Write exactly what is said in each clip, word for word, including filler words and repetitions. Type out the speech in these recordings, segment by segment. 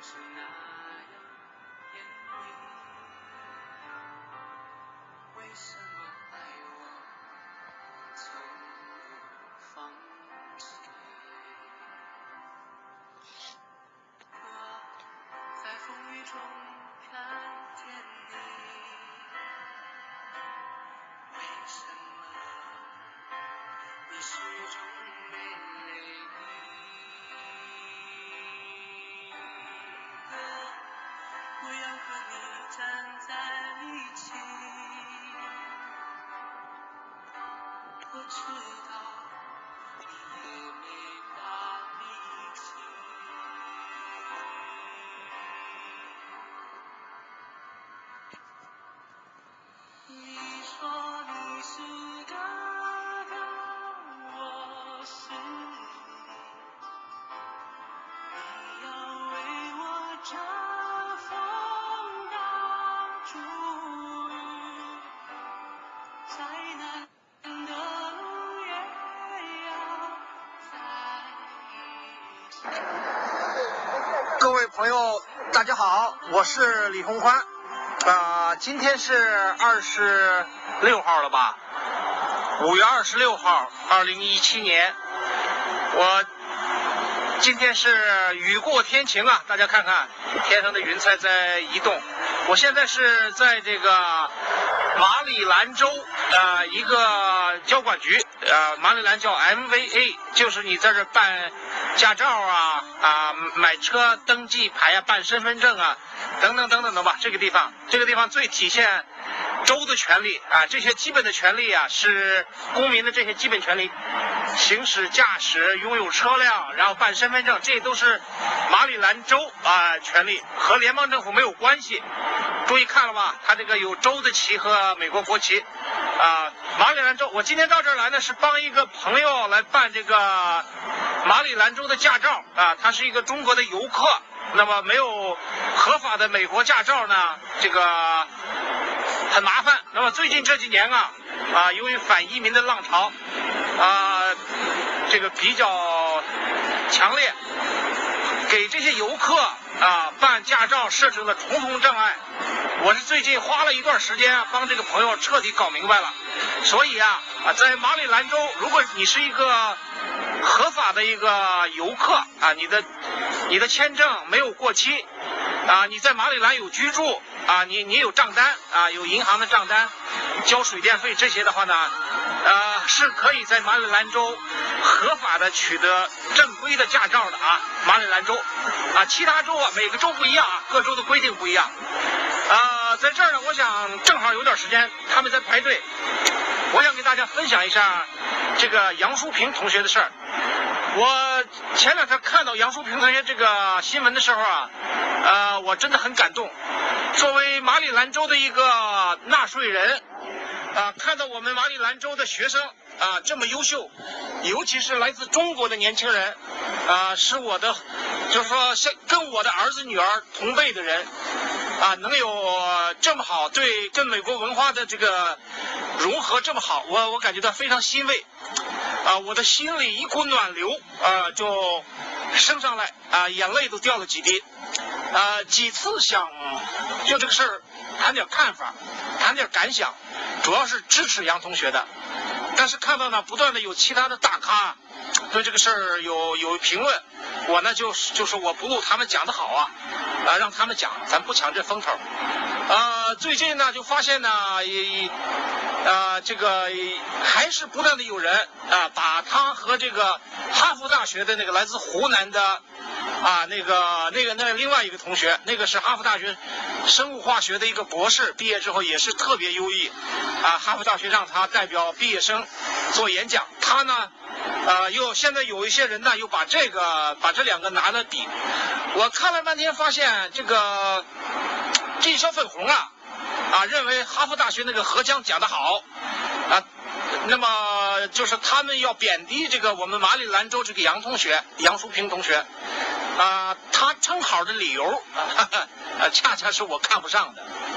各位朋友，大家好，我是李宏宽。啊、呃，今天是二十六号了吧？五月二十六号，二零一七年。我今天是雨过天晴啊，大家看看天上的云彩在移动。我现在是在这个马里兰州呃一个交管局，呃马里兰叫 M V A， 就是你在这办驾照啊啊买车登记牌啊办身份证啊等等等等的吧。这个地方这个地方最体现州的权利啊，这些基本的权利啊是公民的这些基本权利，行驶驾驶、拥有车辆，然后办身份证，这都是马里兰州啊权利，和联邦政府没有关系。注意看了吧，它这个有州的旗和美国国旗啊。马里兰州，我今天到这儿来呢，是帮一个朋友来办这个马里兰州的驾照啊。他是一个中国的游客，那么没有合法的美国驾照呢，这个很麻烦。那么最近这几年啊啊，由于反移民的浪潮啊，这个比较强烈，给这些游客啊办驾照设置了重重障碍。我是最近花了一段时间帮这个朋友彻底搞明白了。所以啊啊，在马里兰州，如果你是一个合法的一个游客啊，你的你的签证没有过期啊，你在马里兰有居住啊，你你有账单啊，有银行的账单，交水电费这些的话呢，呃，是可以在马里兰州合法的取得正规的驾照的啊。马里兰州啊，其他州啊，每个州不一样啊，各州的规定不一样。呃，在这儿呢，我想正好有点时间，他们在排队，我想给大家分享一下这个杨淑萍同学的事儿。我前两天看到杨淑萍同学这个新闻的时候啊，呃，我真的很感动。作为马里兰州的一个纳税人，啊，看到我们马里兰州的学生啊这么优秀，尤其是来自中国的年轻人，啊，是我的，就是说像跟我的儿子女儿同辈的人，啊，能有这么好对跟美国文化的这个融合这么好，我我感觉到非常欣慰，啊，我的心里一股暖流啊就升上来啊，眼泪都掉了几滴，啊，几次想就这个事儿谈点看法，谈点感想，主要是支持杨同学的，但是看到呢不断的有其他的大咖对这个事儿有有评论，我呢就就是我不录他们讲的好啊，啊让他们讲，咱不抢这风头。呃，最近呢就发现呢，也呃这个还是不断的有人啊把他和这个哈佛大学的那个来自湖南的啊那个那个那另外一个同学，那个是哈佛大学生物化学的一个博士，毕业之后也是特别优异啊，哈佛大学让他代表毕业生做演讲，他呢呃，又现在有一些人呢，又把这个把这两个拿了比。我看了半天，发现这个这小粉红啊啊，认为哈佛大学那个何江讲得好啊，那么就是他们要贬低这个我们马里兰州这个杨同学杨淑萍同学啊，他称好的理由啊，哈哈啊，恰恰是我看不上的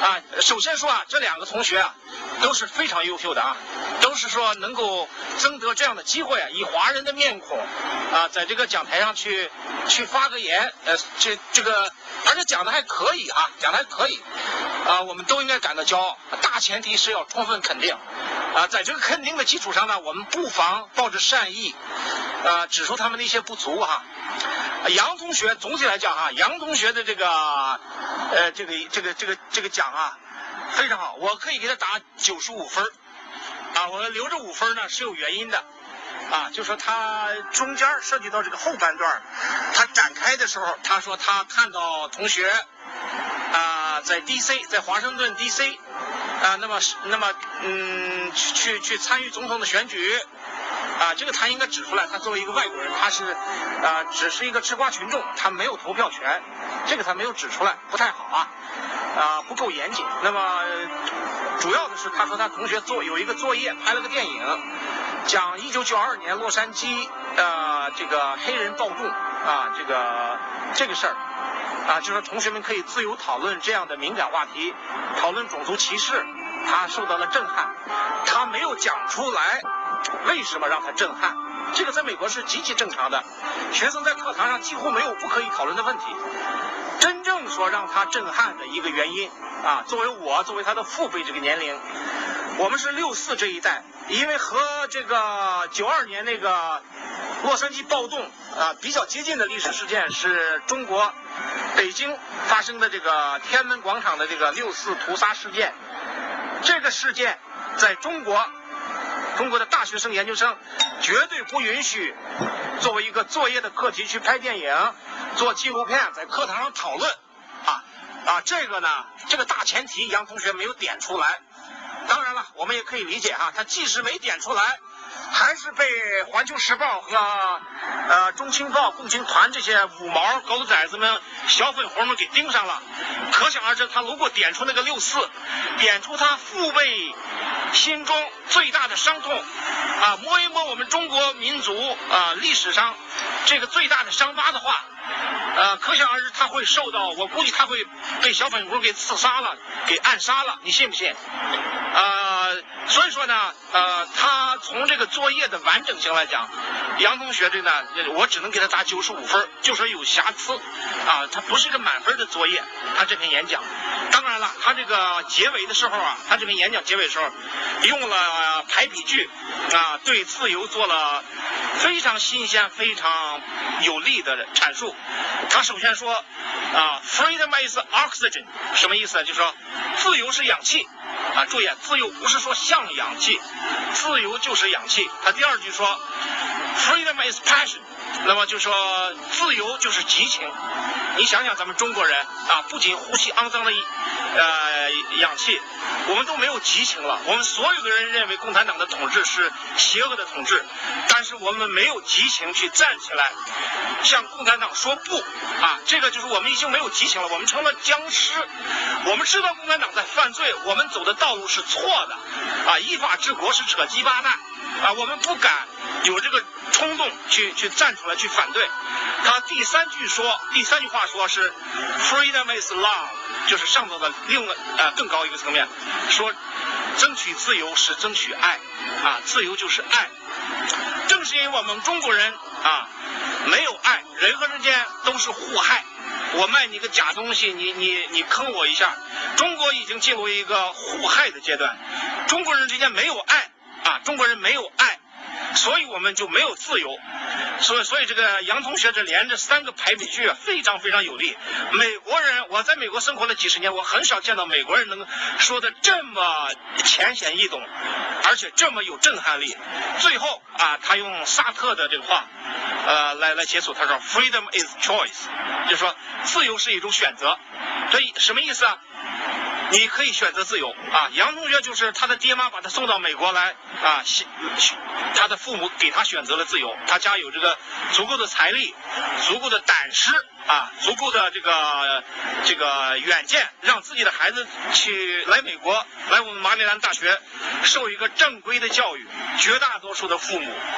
啊，首先说啊，这两个同学啊都是非常优秀的啊，都是说能够争得这样的机会啊，以华人的面孔啊，在这个讲台上去去发个言，呃，这这个，而且讲的还可以啊，讲的还可以啊，我们都应该感到骄傲。大前提是要充分肯定啊，在这个肯定的基础上呢，我们不妨抱着善意，呃，指出他们的一些不足哈。杨同学总体来讲哈，杨同学的这个呃这个这个这个这个奖啊非常好，我可以给他打九十五分啊，我留着五分呢是有原因的啊，就说他中间涉及到这个后半段，他展开的时候，他说他看到同学啊在 D C 在华盛顿 D C 啊，那么那么嗯去去参与总统的选举。啊，这个他应该指出来，他作为一个外国人，他是啊，只是一个吃瓜群众，他没有投票权，这个他没有指出来，不太好啊，啊，不够严谨。那么主要的是，他说他同学做有一个作业，拍了个电影，讲一九九二年洛杉矶呃这个黑人暴动啊，这个这个事儿啊，就说同学们可以自由讨论这样的敏感话题，讨论种族歧视，他受到了震撼，他没有讲出来。为什么让他震撼？这个在美国是极其正常的，学生在课堂上几乎没有不可以讨论的问题。真正说让他震撼的一个原因啊，作为我作为他的父辈这个年龄，我们是六四这一代，因为和这个九二年那个洛杉矶暴动啊比较接近的历史事件是中国北京发生的这个天安门广场的这个六四屠杀事件。这个事件在中国。中国的大学生、研究生绝对不允许作为一个作业的课题去拍电影、做纪录片，在课堂上讨论。啊啊，这个呢，这个大前提杨同学没有点出来。当然了，我们也可以理解哈，他即使没点出来，还是被《环球时报》和呃《中青报》共青团这些五毛狗崽子们、小粉红们给盯上了。可想而知，他如果点出那个六四，点出他父辈心中最大的伤痛啊，摸一摸我们中国民族啊历史上这个最大的伤疤的话，呃，可想而知他会受到，我估计他会被小粉红给刺杀了，给暗杀了，你信不信？呃，所以说呢，呃，他从这个作业的完整性来讲，杨同学这个呢，我只能给他打九十五分，就说有瑕疵啊，他不是个满分的作业，他这篇演讲。当然了，他这个结尾的时候啊，他这篇演讲结尾的时候用了排比句啊，对自由做了非常新鲜、非常有力的阐述。他首先说啊 ，freedom is oxygen， 什么意思？就是说自由是氧气啊。注意，自由不是说像氧气，自由就是氧气。他第二句说 ，freedom is passion， 那么就说自由就是激情。你想想，咱们中国人啊，不仅呼吸肮脏的呃氧气，我们都没有激情了。我们所有的人认为共产党的统治是邪恶的统治，但是我们没有激情去站起来向共产党说不啊！这个就是我们已经没有激情了，我们成了僵尸。我们知道共产党在犯罪，我们走的道路是错的啊！依法治国是扯鸡巴蛋啊！我们不敢有这个冲动去去站出来去反对。他第三句说，第三句话说是 freedom is love， 就是上头的另外呃更高一个层面，说争取自由是争取爱啊，自由就是爱。正是因为我们中国人啊没有爱，人和人间都是互害。我卖你个假东西，你你你坑我一下，中国已经进入一个互害的阶段。中国人之间没有爱啊，中国人没有爱，所以我们就没有自由。所以，所以这个杨同学这连着三个排比句非常非常有力。美国人，我在美国生活了几十年，我很少见到美国人能说的这么浅显易懂，而且这么有震撼力。最后啊，他用萨特的这个话，呃，来来结束。他说 ，freedom is choice， 就是说自由是一种选择。这什么意思啊？你可以选择自由啊！杨同学就是他的爹妈把他送到美国来啊，他的父母给他选择了自由，他家有这个足够的财力、足够的胆识啊、足够的这个这个远见，让自己的孩子去来美国，来我们马里兰大学受一个正规的教育。绝大多数的父母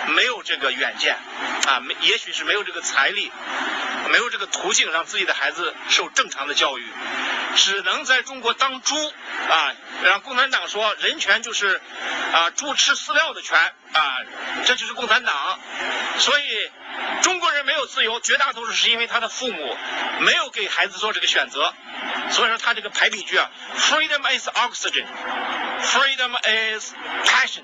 没有这个远见啊，没也许是没有这个财力，没有这个途径让自己的孩子受正常的教育，只能在中国当猪啊，让共产党说人权就是啊猪吃饲料的权啊，这就是共产党。所以中国人没有自由，绝大多数是因为他的父母没有给孩子做这个选择。所以说他这个排比句啊 ，freedom is oxygen, freedom is passion,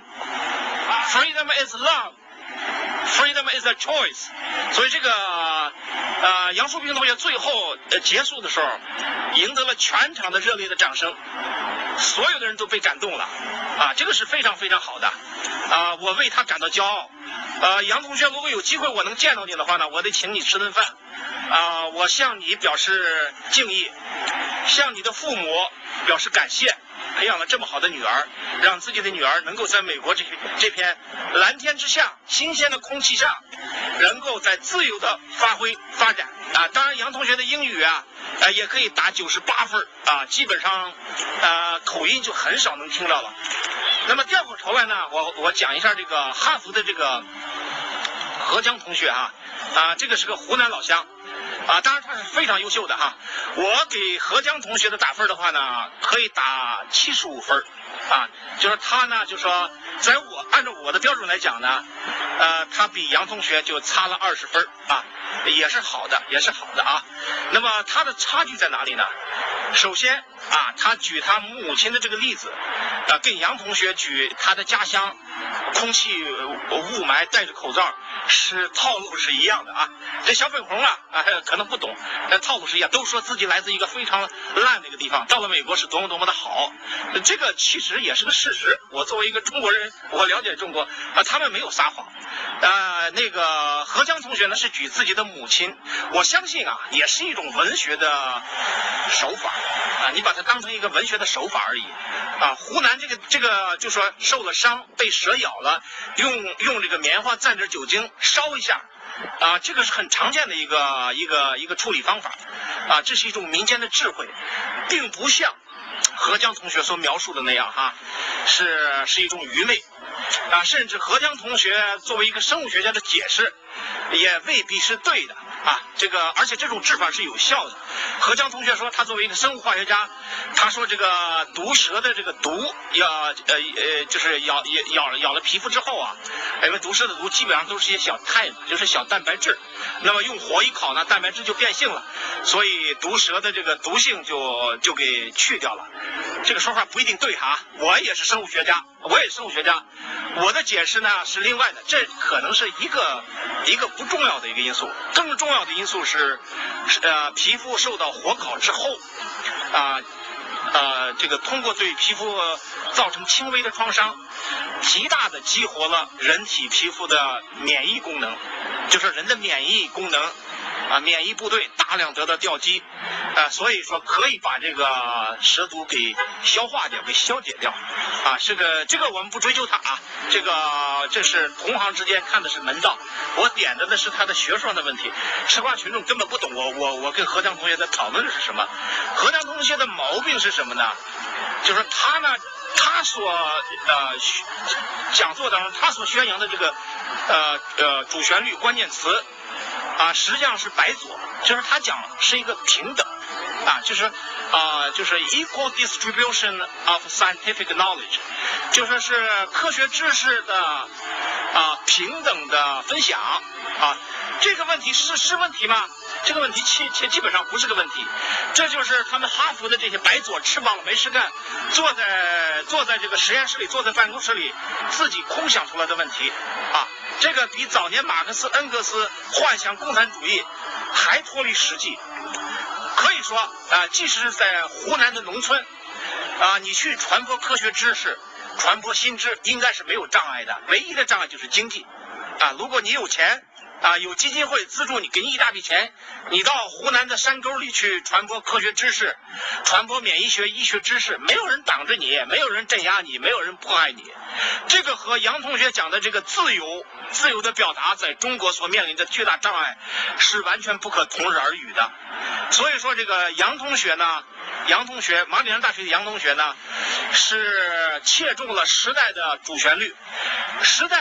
freedom is love, freedom is a choice。所以这个呃杨树斌同学最后呃结束的时候，赢得了全场的热烈的掌声，所有的人都被感动了啊，这个是非常非常好的啊，我为他感到骄傲。呃，杨同学，如果有机会我能见到你的话呢，我得请你吃顿饭啊，我向你表示敬意，向你的父母表示感谢，培养了这么好的女儿，让自己的女儿能够在美国这这片蓝天之下、新鲜的空气下，能够在自由的发挥发展啊。当然，杨同学的英语啊，呃，也可以打九十八分啊，基本上呃口音就很少能听到了。那么掉过头来呢，我我讲一下这个哈佛的这个何江同学哈啊，这个是个湖南老乡。啊，当然他是非常优秀的哈。我给何江同学的打分的话呢，可以打七十五分，啊，就是他呢，就说在我按照我的标准来讲呢，呃，他比杨同学就差了二十分啊，也是好的，也是好的啊。那么他的差距在哪里呢？首先啊，他举他母亲的这个例子，啊，跟杨同学举他的家乡空气雾霾戴着口罩是套路是一样的啊。这小粉红啊啊可能不懂，但套路是一样，都说自己来自一个非常烂的一个地方，到了美国是多么多么的好，这个其实也是个事实。我作为一个中国人，我了解中国啊，他们没有撒谎。呃，那个何江同学呢是举自己的母亲，我相信啊，也是一种文学的手法啊，你把它当成一个文学的手法而已啊。湖南这个这个就说受了伤，被蛇咬了，用用这个棉花蘸着酒精烧一下。啊，这个是很常见的一个一个一个处理方法，啊，这是一种民间的智慧，并不像何江同学所描述的那样哈，是是一种愚昧，啊，甚至何江同学作为一个生物学家的解释，也未必是对的啊，这个而且这种治法是有效的。何江同学说，他作为一个生物化学家，他说这个毒蛇的这个毒要呃呃就是咬咬咬了皮肤之后啊，因为毒蛇的毒基本上都是些小肽，就是小蛋白质，那么用火一烤呢，蛋白质就变性了，所以毒蛇的这个毒性就就给去掉了。这个说法不一定对哈，我也是生物学家，我也是生物学家，我的解释呢是另外的，这可能是一个一个不重要的一个因素，更重要的因素是呃皮肤受到火烤之后啊。呃呃，这个通过对皮肤造成轻微的创伤，极大的激活了人体皮肤的免疫功能，就是人的免疫功能啊，免疫部队大量得到调击，啊，所以说可以把这个蛇毒给消化掉，给消解掉，啊，这个这个我们不追究它啊，这个这是同行之间看的是门道，我点的的是他的学术上的问题，吃瓜群众根本不懂我我我跟何江同学在讨论的是什么。何江同学的毛病是什么呢？就是他呢，他所呃讲座当中他所宣扬的这个呃呃主旋律关键词啊，实际上是白左，就是他讲是一个平等啊，就是啊、呃、就是 equal distribution of scientific knowledge， 就说是科学知识的啊平等的分享啊。这个问题是是问题吗？这个问题基基基本上不是个问题，这就是他们哈佛的这些白左吃饱了没事干，坐在坐在这个实验室里，坐在办公室里自己空想出来的问题啊。这个比早年马克思、恩格斯幻想共产主义还脱离实际。可以说啊、呃，即使是在湖南的农村啊、呃，你去传播科学知识、传播新知，应该是没有障碍的。唯一的障碍就是经济啊，如果你有钱。啊，有基金会资助你，给你一大笔钱，你到湖南的山沟里去传播科学知识，传播免疫学、医学知识，没有人挡着你，没有人镇压你，没有人迫害你。这个和杨同学讲的这个自由、自由的表达，在中国所面临的巨大障碍是完全不可同日而语的。所以说，这个杨同学呢，杨同学，马里兰大学的杨同学呢，是切中了时代的主旋律，时代。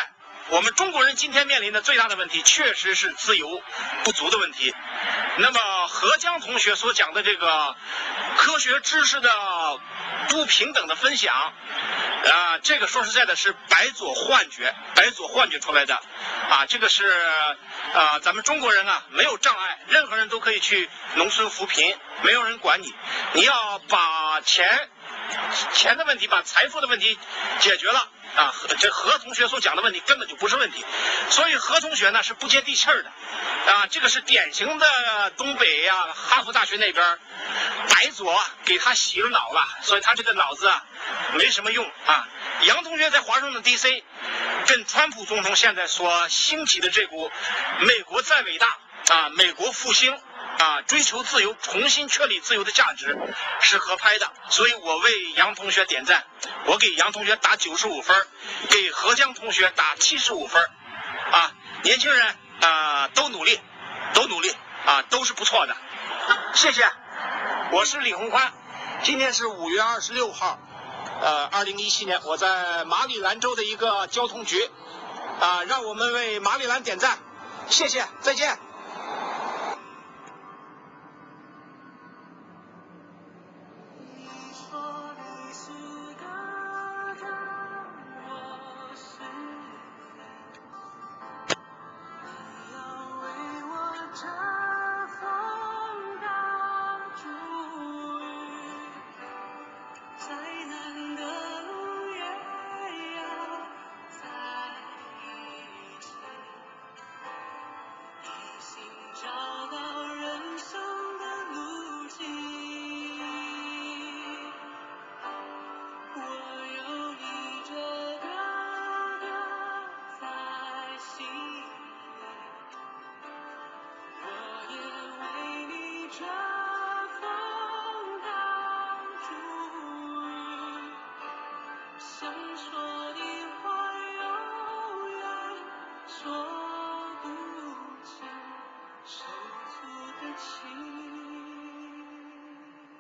我们中国人今天面临的最大的问题，确实是自由不足的问题。那么何江同学所讲的这个科学知识的不平等的分享，啊，这个说实在的是白左幻觉，白左幻觉出来的，啊，这个是啊，咱们中国人啊没有障碍，任何人都可以去农村扶贫，没有人管你，你要把钱钱的问题，把财富的问题解决了。啊，这何同学所讲的问题根本就不是问题，所以何同学呢是不接地气儿的，啊，这个是典型的东北呀、啊，哈佛大学那边白左给他洗了脑了，所以他这个脑子啊没什么用啊。杨同学在华盛顿 D C 跟川普总统现在所兴起的这股美国再伟大啊，美国复兴啊，追求自由，重新确立自由的价值是合拍的，所以我为杨同学点赞，我给杨同学打九十五分，给何江同学打七十五分，啊，年轻人啊都努力，都努力啊，都是不错的，谢谢。我是李宏宽，今天是五月二十六号，呃，二零一七年，我在马里兰州的一个交通局，啊，让我们为马里兰点赞，谢谢，再见。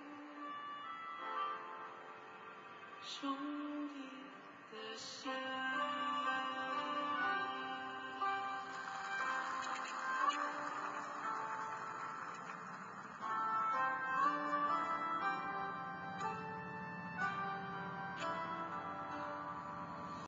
兄弟的心。